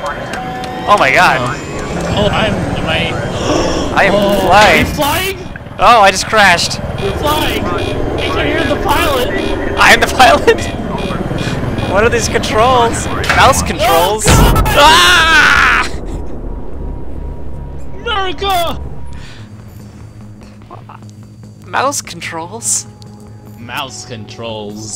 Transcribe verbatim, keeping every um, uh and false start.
Oh my god. Oh, oh I'm. Am I? I am Oh, flying. Are you flying? Oh, I just crashed. You're flying. I can hear the pilot. I am the pilot. What are these controls? Mouse controls. Oh, ah! America. Mouse controls. Mouse controls.